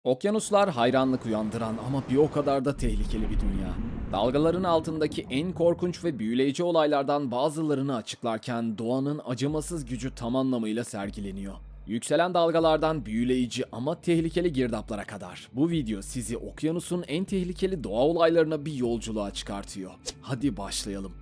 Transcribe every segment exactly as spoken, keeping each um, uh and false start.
Okyanuslar hayranlık uyandıran ama bir o kadar da tehlikeli bir dünya. Dalgaların altındaki en korkunç ve büyüleyici olaylardan bazılarını açıklarken doğanın acımasız gücü tam anlamıyla sergileniyor. Yükselen dalgalardan büyüleyici ama tehlikeli girdaplara kadar bu video sizi okyanusun en tehlikeli doğa olaylarına bir yolculuğa çıkartıyor. Hadi başlayalım.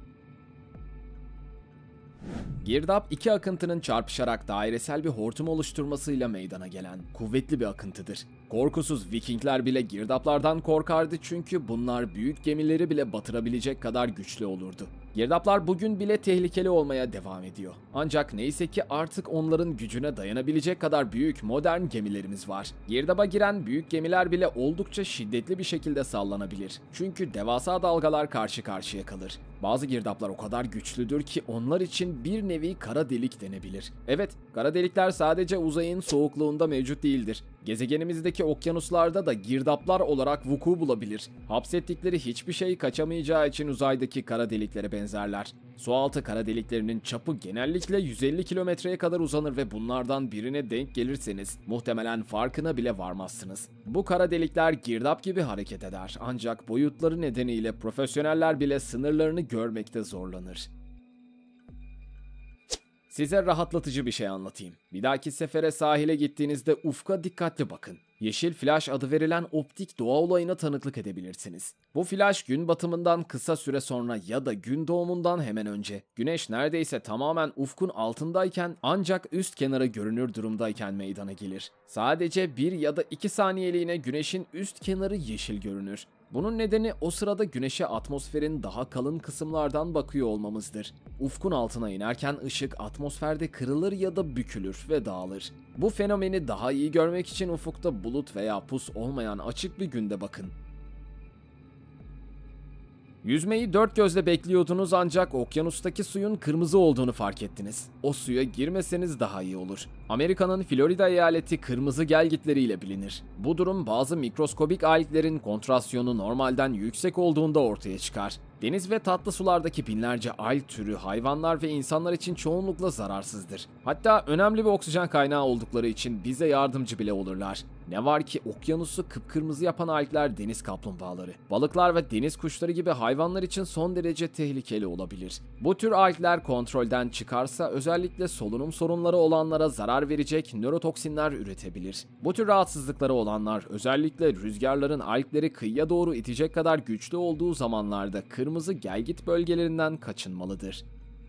Girdap iki akıntının çarpışarak dairesel bir hortum oluşturmasıyla meydana gelen kuvvetli bir akıntıdır. Korkusuz Vikingler bile girdaplardan korkardı çünkü bunlar büyük gemileri bile batırabilecek kadar güçlü olurdu. Girdaplar bugün bile tehlikeli olmaya devam ediyor. Ancak neyse ki artık onların gücüne dayanabilecek kadar büyük modern gemilerimiz var. Girdaba giren büyük gemiler bile oldukça şiddetli bir şekilde sallanabilir. Çünkü devasa dalgalar karşı karşıya kalır. Bazı girdaplar o kadar güçlüdür ki onlar için bir nevi kara delik denebilir. Evet, kara delikler sadece uzayın soğukluğunda mevcut değildir. Gezegenimizdeki okyanuslarda da girdaplar olarak vuku bulabilir. Hapsettikleri hiçbir şey kaçamayacağı için uzaydaki kara deliklere benzerler. Sualtı kara deliklerinin çapı genellikle yüz elli kilometreye kadar uzanır ve bunlardan birine denk gelirseniz muhtemelen farkına bile varmazsınız. Bu kara delikler girdap gibi hareket eder ancak boyutları nedeniyle profesyoneller bile sınırlarını görmekte zorlanır. Size rahatlatıcı bir şey anlatayım. Bir dahaki sefere sahile gittiğinizde ufka dikkatli bakın. Yeşil flash adı verilen optik doğa olayına tanıklık edebilirsiniz. Bu flash gün batımından kısa süre sonra ya da gün doğumundan hemen önce, güneş neredeyse tamamen ufkun altındayken ancak üst kenara görünür durumdayken meydana gelir. Sadece bir ya da iki saniyeliğine güneşin üst kenarı yeşil görünür. Bunun nedeni o sırada güneşe atmosferin daha kalın kısımlardan bakıyor olmamızdır. Ufkun altına inerken ışık atmosferde kırılır ya da bükülür ve dağılır. Bu fenomeni daha iyi görmek için ufukta bulut veya pus olmayan açık bir günde bakın. Yüzmeyi dört gözle bekliyordunuz ancak okyanustaki suyun kırmızı olduğunu fark ettiniz. O suya girmeseniz daha iyi olur. Amerika'nın Florida eyaleti kırmızı gelgitleriyle bilinir. Bu durum bazı mikroskobik alglerin kontrasyonu normalden yüksek olduğunda ortaya çıkar. Deniz ve tatlı sulardaki binlerce alg türü hayvanlar ve insanlar için çoğunlukla zararsızdır. Hatta önemli bir oksijen kaynağı oldukları için bize yardımcı bile olurlar. Ne var ki okyanusu kıpkırmızı yapan algler deniz kaplumbağaları, balıklar ve deniz kuşları gibi hayvanlar için son derece tehlikeli olabilir. Bu tür algler kontrolden çıkarsa özellikle solunum sorunları olanlara zarar verecek nörotoksinler üretebilir. Bu tür rahatsızlıkları olanlar özellikle rüzgarların algleri kıyıya doğru itecek kadar güçlü olduğu zamanlarda kırmızı gelgit bölgelerinden kaçınmalıdır.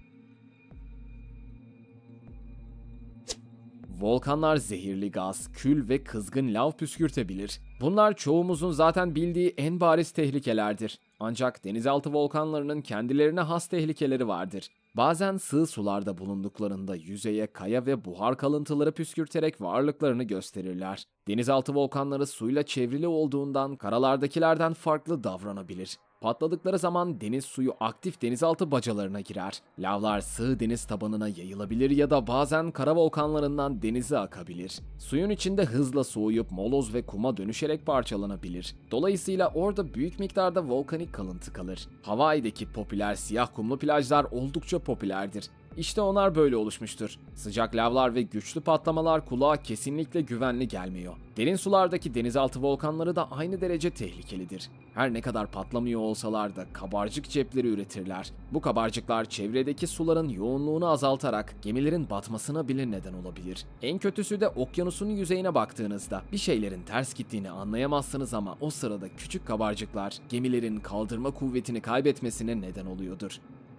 Volkanlar zehirli gaz, kül ve kızgın lav püskürtebilir. Bunlar çoğumuzun zaten bildiği en bariz tehlikelerdir. Ancak denizaltı volkanlarının kendilerine has tehlikeleri vardır. Bazen sığ sularda bulunduklarında yüzeye kaya ve buhar kalıntıları püskürterek varlıklarını gösterirler. Denizaltı volkanları suyla çevrili olduğundan karalardakilerden farklı davranabilir. Patladıkları zaman deniz suyu aktif denizaltı bacalarına girer. Lavlar sığ deniz tabanına yayılabilir ya da bazen kara volkanlarından denize akabilir. Suyun içinde hızla soğuyup moloz ve kuma dönüşerek parçalanabilir. Dolayısıyla orada büyük miktarda volkanik kalıntı kalır. Hawaii'deki popüler siyah kumlu plajlar oldukça popülerdir. İşte onlar böyle oluşmuştur. Sıcak lavlar ve güçlü patlamalar kulağa kesinlikle güvenli gelmiyor. Derin sulardaki denizaltı volkanları da aynı derece tehlikelidir. Her ne kadar patlamıyor olsalar da kabarcık cepleri üretirler. Bu kabarcıklar çevredeki suların yoğunluğunu azaltarak gemilerin batmasına bile neden olabilir. En kötüsü de okyanusun yüzeyine baktığınızda bir şeylerin ters gittiğini anlayamazsınız ama o sırada küçük kabarcıklar gemilerin kaldırma kuvvetini kaybetmesine neden oluyordur.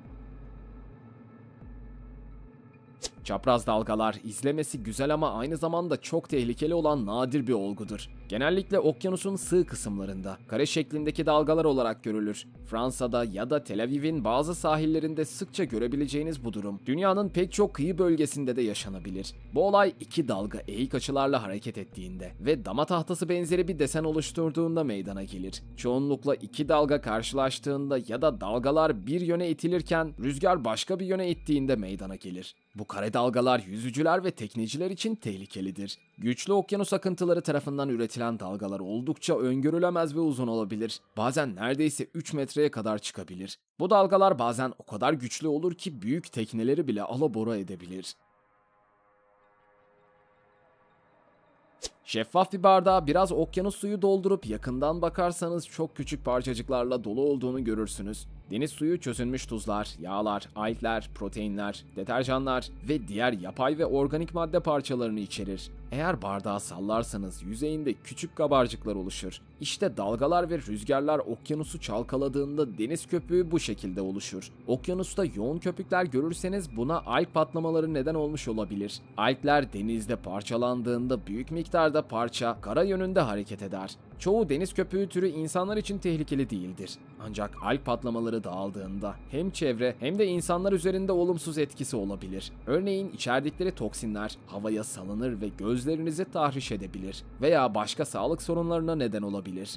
Çapraz dalgalar izlemesi güzel ama aynı zamanda çok tehlikeli olan nadir bir olgudur. Genellikle okyanusun sığ kısımlarında, kare şeklindeki dalgalar olarak görülür. Fransa'da ya da Tel Aviv'in bazı sahillerinde sıkça görebileceğiniz bu durum, dünyanın pek çok kıyı bölgesinde de yaşanabilir. Bu olay iki dalga eğik açılarla hareket ettiğinde ve dama tahtası benzeri bir desen oluşturduğunda meydana gelir. Çoğunlukla iki dalga karşılaştığında ya da dalgalar bir yöne itilirken rüzgar başka bir yöne ittiğinde meydana gelir. Bu kare dalgalar yüzücüler ve tekneciler için tehlikelidir. Güçlü okyanus akıntıları tarafından üretilen dalgalar oldukça öngörülemez ve uzun olabilir. Bazen neredeyse üç metreye kadar çıkabilir. Bu dalgalar bazen o kadar güçlü olur ki büyük tekneleri bile alabora edebilir. Şeffaf bir bardağa biraz okyanus suyu doldurup yakından bakarsanız çok küçük parçacıklarla dolu olduğunu görürsünüz. Deniz suyu çözünmüş tuzlar, yağlar, algler, proteinler, deterjanlar ve diğer yapay ve organik madde parçalarını içerir. Eğer bardağı sallarsanız yüzeyinde küçük kabarcıklar oluşur. İşte dalgalar ve rüzgarlar okyanusu çalkaladığında deniz köpüğü bu şekilde oluşur. Okyanusta yoğun köpükler görürseniz buna alg patlamaları neden olmuş olabilir. Algler denizde parçalandığında büyük miktarda parça kara yönünde hareket eder. Çoğu deniz köpüğü türü insanlar için tehlikeli değildir. Ancak alg patlamaları dağıldığında hem çevre hem de insanlar üzerinde olumsuz etkisi olabilir. Örneğin içerdikleri toksinler havaya salınır ve gözlerinizi tahriş edebilir veya başka sağlık sorunlarına neden olabilir.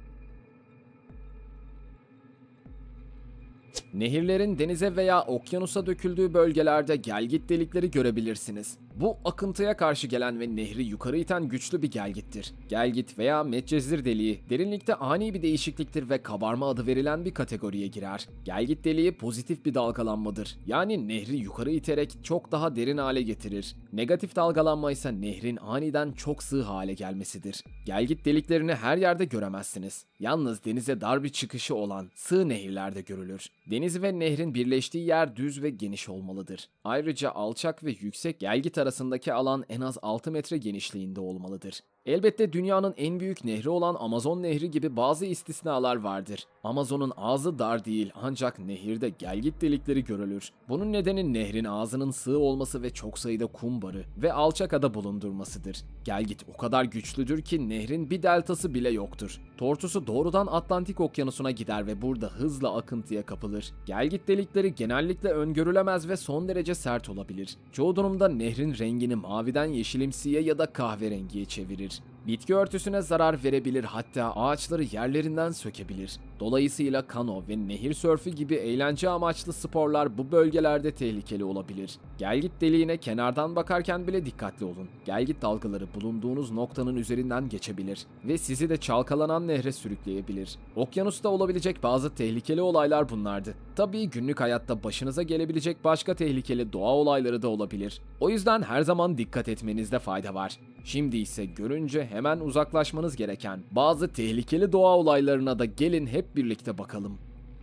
Nehirlerin denize veya okyanusa döküldüğü bölgelerde gelgit delikleri görebilirsiniz. Bu akıntıya karşı gelen ve nehri yukarı iten güçlü bir gelgittir. Gelgit veya Medcezir deliği derinlikte ani bir değişikliktir ve kabarma adı verilen bir kategoriye girer. Gelgit deliği pozitif bir dalgalanmadır. Yani nehri yukarı iterek çok daha derin hale getirir. Negatif dalgalanma ise nehrin aniden çok sığ hale gelmesidir. Gelgit deliklerini her yerde göremezsiniz. Yalnız denize dar bir çıkışı olan sığ nehirlerde görülür. Deniz ve nehrin birleştiği yer düz ve geniş olmalıdır. Ayrıca alçak ve yüksek gelgit arasındaki alan en az altı metre genişliğinde olmalıdır. Elbette dünyanın en büyük nehri olan Amazon Nehri gibi bazı istisnalar vardır. Amazon'un ağzı dar değil ancak nehirde gelgit delikleri görülür. Bunun nedeni nehrin ağzının sığ olması ve çok sayıda kum barı ve alçak ada bulundurmasıdır. Gelgit o kadar güçlüdür ki nehrin bir deltası bile yoktur. Tortusu doğrudan Atlantik Okyanusu'na gider ve burada hızla akıntıya kapılır. Gelgit delikleri genellikle öngörülemez ve son derece sert olabilir. Çoğu durumda nehrin rengini maviden yeşilimsiye ya da kahverengiye çevirir. Bitki örtüsüne zarar verebilir, hatta ağaçları yerlerinden sökebilir. Dolayısıyla kano ve nehir sörfü gibi eğlence amaçlı sporlar bu bölgelerde tehlikeli olabilir. Gelgit deliğine kenardan bakarken bile dikkatli olun. Gelgit dalgaları bulunduğunuz noktanın üzerinden geçebilir ve sizi de çalkalanan nehre sürükleyebilir. Okyanusta olabilecek bazı tehlikeli olaylar bunlardı. Tabii günlük hayatta başınıza gelebilecek başka tehlikeli doğa olayları da olabilir. O yüzden her zaman dikkat etmenizde fayda var. Şimdi ise görünce hemen uzaklaşmanız gereken bazı tehlikeli doğa olaylarına da gelin hep birlikte bakalım.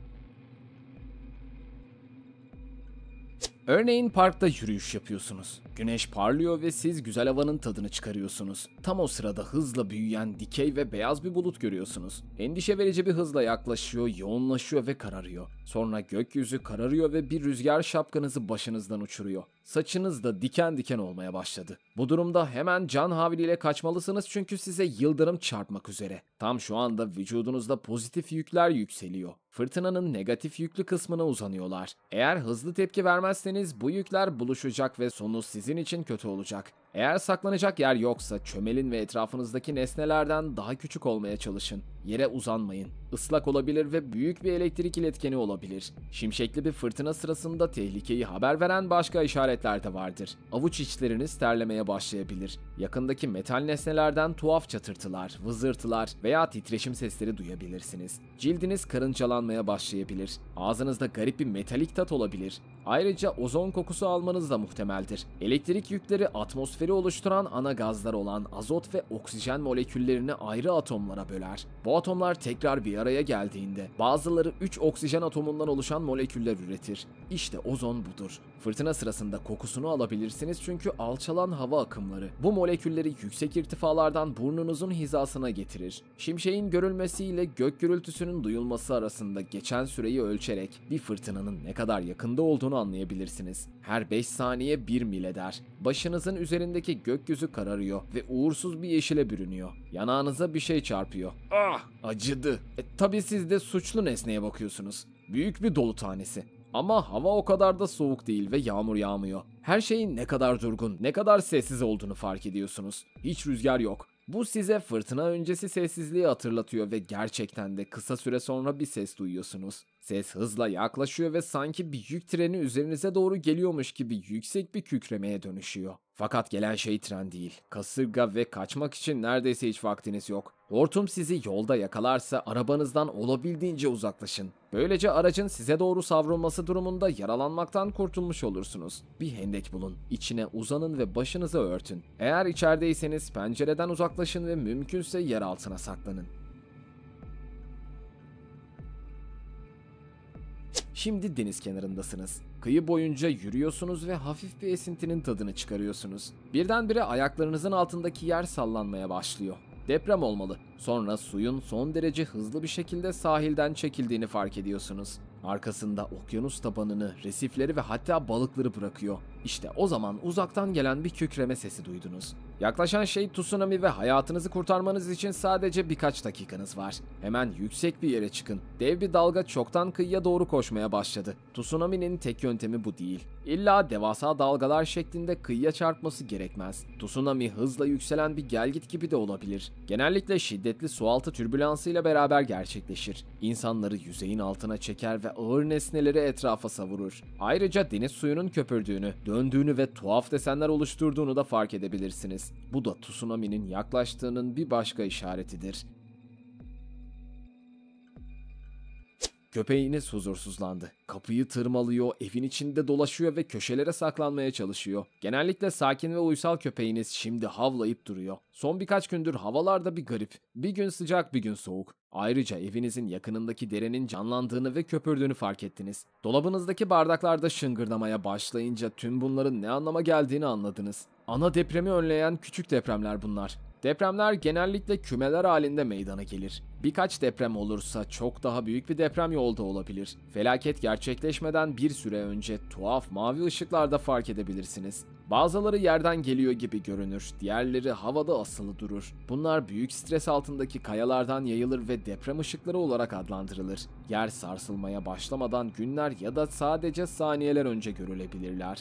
Örneğin parkta yürüyüş yapıyorsunuz. Güneş parlıyor ve siz güzel havanın tadını çıkarıyorsunuz. Tam o sırada hızla büyüyen dikey ve beyaz bir bulut görüyorsunuz. Endişe verici bir hızla yaklaşıyor, yoğunlaşıyor ve kararıyor. Sonra gökyüzü kararıyor ve bir rüzgar şapkanızı başınızdan uçuruyor. Saçınız da diken diken olmaya başladı. Bu durumda hemen can havliyle kaçmalısınız çünkü size yıldırım çarpmak üzere. Tam şu anda vücudunuzda pozitif yükler yükseliyor. Fırtınanın negatif yüklü kısmına uzanıyorlar. Eğer hızlı tepki vermezseniz bu yükler buluşacak ve sonu sizin için kötü olacak. Eğer saklanacak yer yoksa çömelin ve etrafınızdaki nesnelerden daha küçük olmaya çalışın. Yere uzanmayın. Islak olabilir ve büyük bir elektrik iletkeni olabilir. Şimşekli bir fırtına sırasında tehlikeyi haber veren başka işaretler de vardır. Avuç içleriniz terlemeye başlayabilir. Yakındaki metal nesnelerden tuhaf çatırtılar, vızırtılar veya titreşim sesleri duyabilirsiniz. Cildiniz karıncalanmaya başlayabilir. Ağzınızda garip bir metalik tat olabilir. Ayrıca ozon kokusu almanız da muhtemeldir. Elektrik yükleri atmosferi oluşturan ana gazlar olan azot ve oksijen moleküllerini ayrı atomlara böler. Bu atomlar tekrar bir araya geldiğinde bazıları üç oksijen atomundan oluşan moleküller üretir. İşte ozon budur. Fırtına sırasında kokusunu alabilirsiniz çünkü alçalan hava akımları bu molekülleri yüksek irtifalardan burnunuzun hizasına getirir. Şimşeğin görülmesiyle gök gürültüsünün duyulması arasında geçen süreyi ölçerek bir fırtınanın ne kadar yakında olduğunu anlayabilirsiniz. Her beş saniye bir mil eder. Başınızın üzerindeki gökyüzü kararıyor ve uğursuz bir yeşile bürünüyor. Yanağınıza bir şey çarpıyor. Ah! Acıdı. E, tabii siz de suçlu nesneye bakıyorsunuz. Büyük bir dolu tanesi. Ama hava o kadar da soğuk değil ve yağmur yağmıyor. Her şeyin ne kadar durgun, ne kadar sessiz olduğunu fark ediyorsunuz. Hiç rüzgar yok. Bu size fırtına öncesi sessizliği hatırlatıyor ve gerçekten de kısa süre sonra bir ses duyuyorsunuz. Ses hızla yaklaşıyor ve sanki bir yük treni üzerinize doğru geliyormuş gibi yüksek bir kükremeye dönüşüyor. Fakat gelen şey tren değil, kasırga ve kaçmak için neredeyse hiç vaktiniz yok. Hortum sizi yolda yakalarsa arabanızdan olabildiğince uzaklaşın. Böylece aracın size doğru savrulması durumunda yaralanmaktan kurtulmuş olursunuz. Bir hendek bulun, içine uzanın ve başınızı örtün. Eğer içerideyseniz pencereden uzaklaşın ve mümkünse yer altına saklanın. Şimdi deniz kenarındasınız. Kıyı boyunca yürüyorsunuz ve hafif bir esintinin tadını çıkarıyorsunuz. Birdenbire ayaklarınızın altındaki yer sallanmaya başlıyor. Deprem olmalı. Sonra suyun son derece hızlı bir şekilde sahilden çekildiğini fark ediyorsunuz. Arkasında okyanus tabanını, resifleri ve hatta balıkları bırakıyor. İşte o zaman uzaktan gelen bir kükreme sesi duydunuz. Yaklaşan şey tsunami ve hayatınızı kurtarmanız için sadece birkaç dakikanız var. Hemen yüksek bir yere çıkın. Dev bir dalga çoktan kıyıya doğru koşmaya başladı. Tsunami'nin tek yöntemi bu değil. İlla devasa dalgalar şeklinde kıyıya çarpması gerekmez. Tsunami hızla yükselen bir gelgit gibi de olabilir. Genellikle şiddetli sualtı türbülansıyla beraber gerçekleşir. İnsanları yüzeyin altına çeker ve ağır nesneleri etrafa savurur. Ayrıca deniz suyunun köpürdüğünü, döndüğünü ve tuhaf desenler oluşturduğunu da fark edebilirsiniz. Bu da tsunami'nin yaklaştığının bir başka işaretidir. Köpeğiniz huzursuzlandı. Kapıyı tırmalıyor, evin içinde dolaşıyor ve köşelere saklanmaya çalışıyor. Genellikle sakin ve uysal köpeğiniz şimdi havlayıp duruyor. Son birkaç gündür havalar da bir garip. Bir gün sıcak, bir gün soğuk. Ayrıca evinizin yakınındaki derenin canlandığını ve köpürdüğünü fark ettiniz. Dolabınızdaki bardaklar da şıngırdamaya başlayınca tüm bunların ne anlama geldiğini anladınız. Ana depremi önleyen küçük depremler bunlar. Depremler genellikle kümeler halinde meydana gelir. Birkaç deprem olursa çok daha büyük bir deprem yolda olabilir. Felaket gerçekleşmeden bir süre önce tuhaf mavi ışıklarda fark edebilirsiniz. Bazıları yerden geliyor gibi görünür, diğerleri havada asılı durur. Bunlar büyük stres altındaki kayalardan yayılır ve deprem ışıkları olarak adlandırılır. Yer sarsılmaya başlamadan günler ya da sadece saniyeler önce görülebilirler.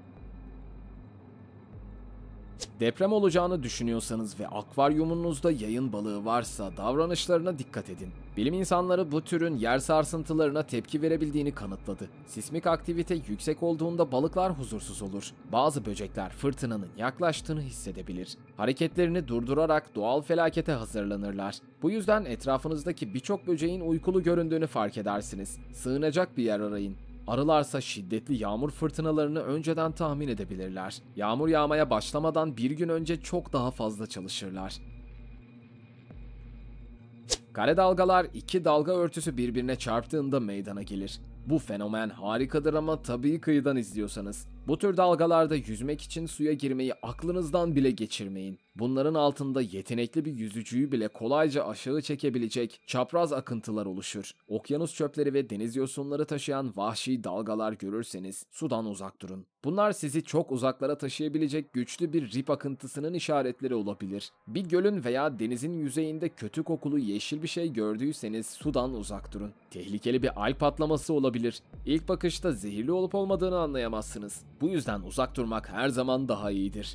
Deprem olacağını düşünüyorsanız ve akvaryumunuzda yayın balığı varsa davranışlarına dikkat edin. Bilim insanları bu türün yer sarsıntılarına tepki verebildiğini kanıtladı. Sismik aktivite yüksek olduğunda balıklar huzursuz olur. Bazı böcekler fırtınanın yaklaştığını hissedebilir. Hareketlerini durdurarak doğal felakete hazırlanırlar. Bu yüzden etrafınızdaki birçok böceğin uykulu göründüğünü fark edersiniz. Sığınacak bir yer arayın. Arılarsa şiddetli yağmur fırtınalarını önceden tahmin edebilirler. Yağmur yağmaya başlamadan bir gün önce çok daha fazla çalışırlar. Kare dalgalar iki dalga örtüsü birbirine çarptığında meydana gelir. Bu fenomen harikadır ama tabii kıyıdan izliyorsanız. Bu tür dalgalarda yüzmek için suya girmeyi aklınızdan bile geçirmeyin. Bunların altında yetenekli bir yüzücüyü bile kolayca aşağı çekebilecek çapraz akıntılar oluşur. Okyanus çöpleri ve deniz yosunları taşıyan vahşi dalgalar görürseniz sudan uzak durun. Bunlar sizi çok uzaklara taşıyabilecek güçlü bir rip akıntısının işaretleri olabilir. Bir gölün veya denizin yüzeyinde kötü kokulu yeşil bir şey gördüyseniz sudan uzak durun. Tehlikeli bir alg patlaması olabilir. İlk bakışta zehirli olup olmadığını anlayamazsınız. Bu yüzden uzak durmak her zaman daha iyidir.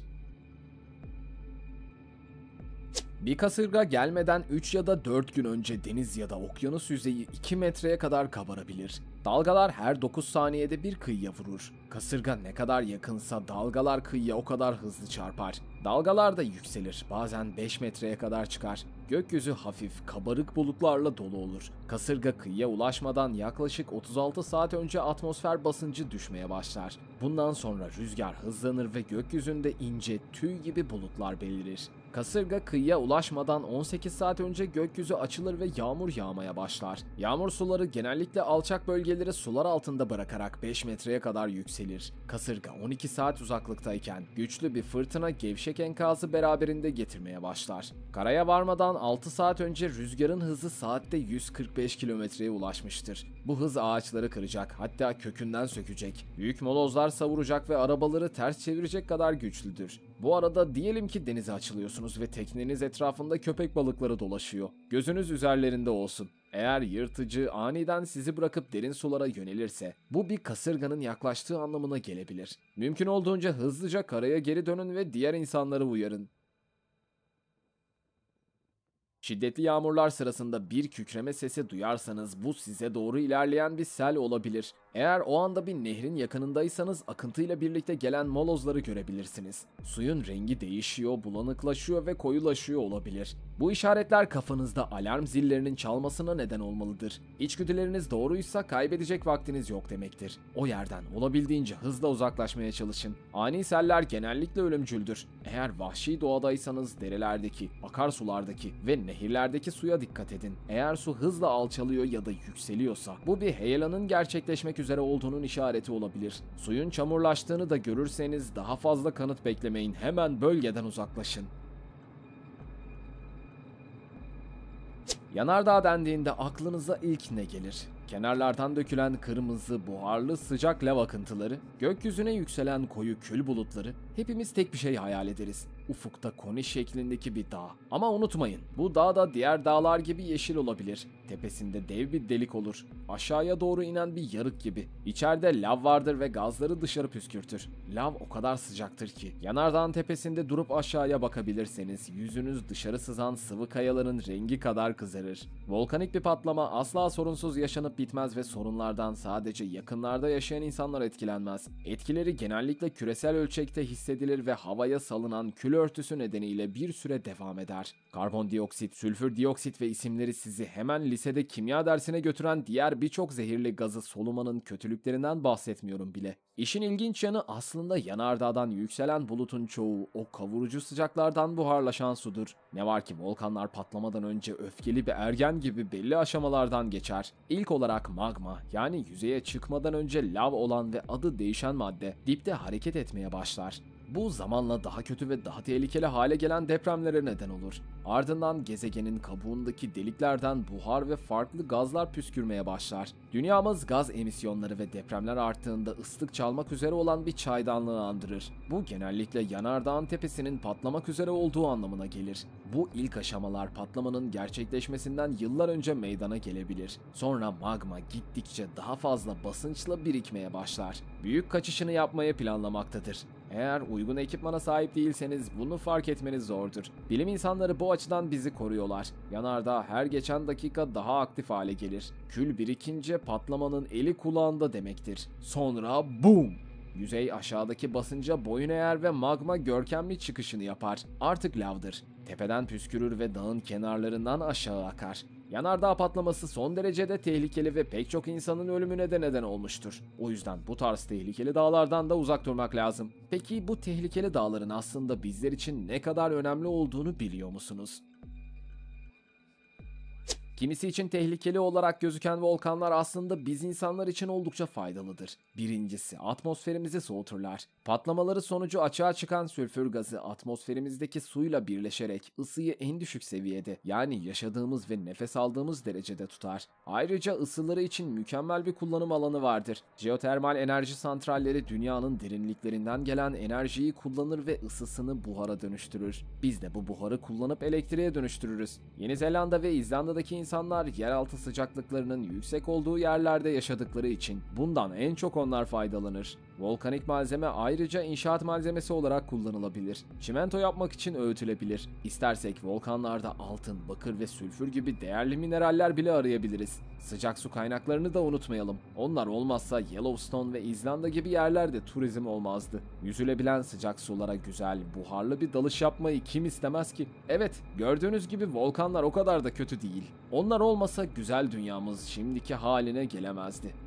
Bir kasırga gelmeden üç ya da dört gün önce deniz ya da okyanus yüzeyi iki metreye kadar kabarabilir. Dalgalar her dokuz saniyede bir kıyıya vurur. Kasırga ne kadar yakınsa dalgalar kıyıya o kadar hızlı çarpar. Dalgalar da yükselir, bazen beş metreye kadar çıkar. Gökyüzü hafif, kabarık bulutlarla dolu olur. Kasırga kıyıya ulaşmadan yaklaşık otuz altı saat önce atmosfer basıncı düşmeye başlar. Bundan sonra rüzgar hızlanır ve gökyüzünde ince, tüy gibi bulutlar belirir. Kasırga kıyıya ulaşmadan on sekiz saat önce gökyüzü açılır ve yağmur yağmaya başlar. Yağmur suları genellikle alçak bölgeleri sular altında bırakarak beş metreye kadar yükselir. Kasırga on iki saat uzaklıktayken güçlü bir fırtına gevşek enkazı beraberinde getirmeye başlar. Karaya varmadan altı saat önce rüzgarın hızı saatte yüz kırk beş kilometreye ulaşmıştır. Bu hız ağaçları kıracak, hatta kökünden sökecek. Büyük molozlar savuracak ve arabaları ters çevirecek kadar güçlüdür. Bu arada diyelim ki denize açılıyorsunuz ve tekneniz etrafında köpek balıkları dolaşıyor. Gözünüz üzerlerinde olsun. Eğer yırtıcı aniden sizi bırakıp derin sulara yönelirse bu bir kasırganın yaklaştığı anlamına gelebilir. Mümkün olduğunca hızlıca karaya geri dönün ve diğer insanları uyarın. Şiddetli yağmurlar sırasında bir kükreme sesi duyarsanız bu size doğru ilerleyen bir sel olabilir. Eğer o anda bir nehrin yakınındaysanız akıntıyla birlikte gelen molozları görebilirsiniz. Suyun rengi değişiyor, bulanıklaşıyor ve koyulaşıyor olabilir. Bu işaretler kafanızda alarm zillerinin çalmasına neden olmalıdır. İçgüdüleriniz doğruysa kaybedecek vaktiniz yok demektir. O yerden olabildiğince hızla uzaklaşmaya çalışın. Ani seller genellikle ölümcüldür. Eğer vahşi doğadaysanız derelerdeki, akarsulardaki ve nehirlerdeki suya dikkat edin. Eğer su hızla alçalıyor ya da yükseliyorsa bu bir heyelanın gerçekleşmek üzere olduğunun işareti olabilir. Suyun çamurlaştığını da görürseniz daha fazla kanıt beklemeyin. Hemen bölgeden uzaklaşın. Yanardağ dendiğinde aklınıza ilk ne gelir? Kenarlardan dökülen kırmızı, buharlı, sıcak lav akıntıları, gökyüzüne yükselen koyu kül bulutları, hepimiz tek bir şey hayal ederiz. Ufukta koni şeklindeki bir dağ. Ama unutmayın, bu dağ da diğer dağlar gibi yeşil olabilir. Tepesinde dev bir delik olur. Aşağıya doğru inen bir yarık gibi. İçeride lav vardır ve gazları dışarı püskürtür. Lav o kadar sıcaktır ki, yanardağın tepesinde durup aşağıya bakabilirseniz yüzünüz dışarı sızan sıvı kayaların rengi kadar kızarır. Volkanik bir patlama asla sorunsuz yaşanıp bitmez ve sorunlardan sadece yakınlarda yaşayan insanlar etkilenmez. Etkileri genellikle küresel ölçekte hissedilir ve havaya salınan kül örtüsü nedeniyle bir süre devam eder. Karbondioksit, sülfür dioksit ve isimleri sizi hemen lisede kimya dersine götüren diğer birçok zehirli gazı solumanın kötülüklerinden bahsetmiyorum bile. İşin ilginç yanı aslında yanardağdan yükselen bulutun çoğu o kavurucu sıcaklardan buharlaşan sudur. Ne var ki volkanlar patlamadan önce öfkeli bir ergen gibi belli aşamalardan geçer. İlk olarak magma, yani yüzeye çıkmadan önce lav olan ve adı değişen madde dipte hareket etmeye başlar. Bu zamanla daha kötü ve daha tehlikeli hale gelen depremlere neden olur. Ardından gezegenin kabuğundaki deliklerden buhar ve farklı gazlar püskürmeye başlar. Dünyamız gaz emisyonları ve depremler arttığında ıslık çalmak üzere olan bir çaydanlığı andırır. Bu genellikle yanardağın tepesinin patlamak üzere olduğu anlamına gelir. Bu ilk aşamalar patlamanın gerçekleşmesinden yıllar önce meydana gelebilir. Sonra magma gittikçe daha fazla basınçla birikmeye başlar. Büyük kaçışını yapmayı planlamaktadır. Eğer uygun ekipmana sahip değilseniz bunu fark etmeniz zordur. Bilim insanları bu açıdan bizi koruyorlar. Yanardağ her geçen dakika daha aktif hale gelir. Kül birikince patlamanın eli kulağında demektir. Sonra boom! Yüzey aşağıdaki basınca boyun eğer ve magma görkemli çıkışını yapar. Artık lavdır. Tepeden püskürür ve dağın kenarlarından aşağı akar. Yanardağ patlaması son derecede tehlikeli ve pek çok insanın ölümüne de neden olmuştur. O yüzden bu tarz tehlikeli dağlardan da uzak durmak lazım. Peki bu tehlikeli dağların aslında bizler için ne kadar önemli olduğunu biliyor musunuz? Kimisi için tehlikeli olarak gözüken volkanlar aslında biz insanlar için oldukça faydalıdır. Birincisi, atmosferimizi soğuturlar. Patlamaları sonucu açığa çıkan sülfür gazı atmosferimizdeki suyla birleşerek ısıyı en düşük seviyede, yani yaşadığımız ve nefes aldığımız derecede tutar. Ayrıca ısıları için mükemmel bir kullanım alanı vardır. Jeotermal enerji santralleri dünyanın derinliklerinden gelen enerjiyi kullanır ve ısısını buhara dönüştürür. Biz de bu buharı kullanıp elektriğe dönüştürürüz. Yeni Zelanda ve İzlanda'daki insanlar yeraltı sıcaklıklarının yüksek olduğu yerlerde yaşadıkları için bundan en çok onlar faydalanır. Volkanik malzeme ayrıca inşaat malzemesi olarak kullanılabilir. Çimento yapmak için öğütülebilir. İstersek volkanlarda altın, bakır ve sülfür gibi değerli mineraller bile arayabiliriz. Sıcak su kaynaklarını da unutmayalım. Onlar olmazsa Yellowstone ve İzlanda gibi yerlerde turizm olmazdı. Yüzülebilen sıcak sulara güzel, buharlı bir dalış yapmayı kim istemez ki? Evet, gördüğünüz gibi volkanlar o kadar da kötü değil. Onlar olmasa güzel dünyamız şimdiki haline gelemezdi.